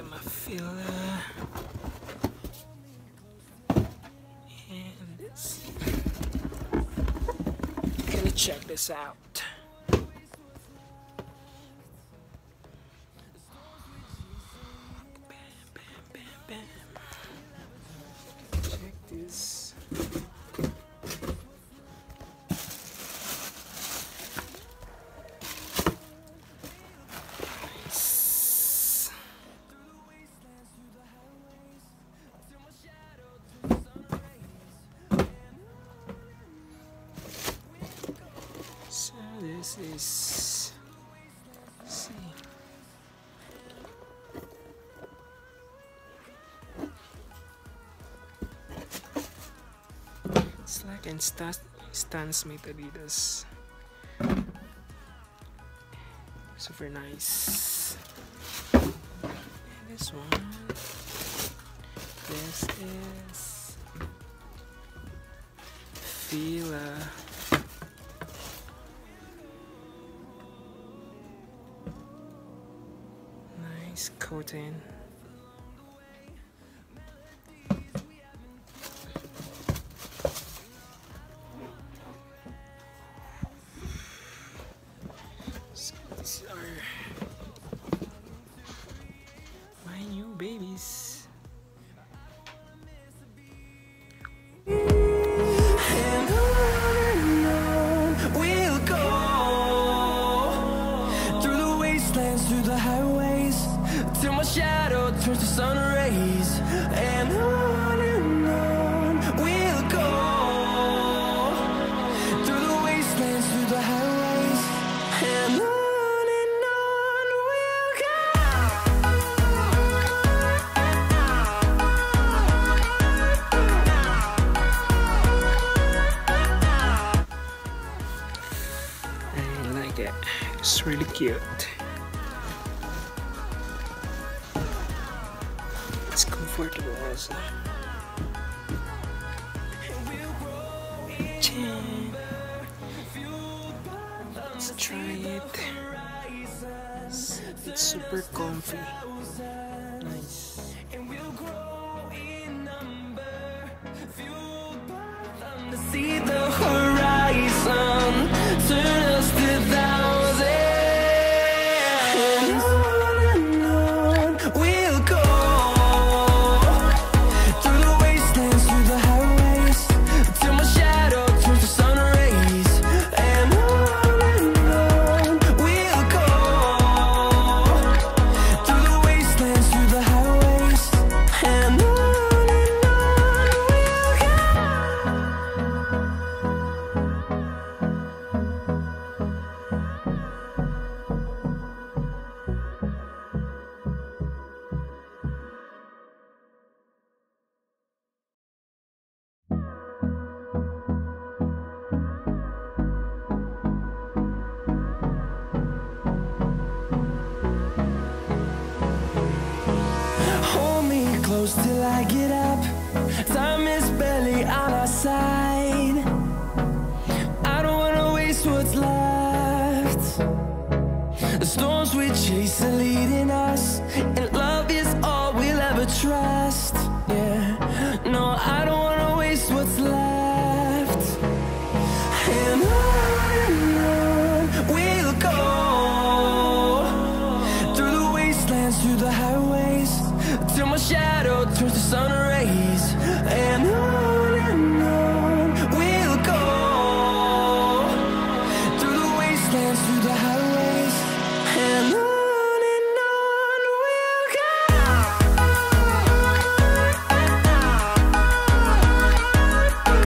get my Fila and this. Gonna check this out. Check this. Nice. So this is, let's see. It's like in Stan Smith Adidas. Super nice. And this one. This is Fila. Nice coating. So these are my new babies. Through the highways, till my shadow turns to sun rays, and on we'll go. Through the wastelands, through the highways, and on we'll I like it. It's really cute. It's comfortable also. Chin. Let's try it. It's super comfy. Nice. see the horizon, turn us to thousands. And on we'll go, through the wastelands, through the highways, till my shadow turns to sun rays. And on we'll go, through the wastelands, through the highways, and on. Hold me close till I get up. Time is barely on our side. I don't wanna waste what's left. The storms we chase are leading us, and love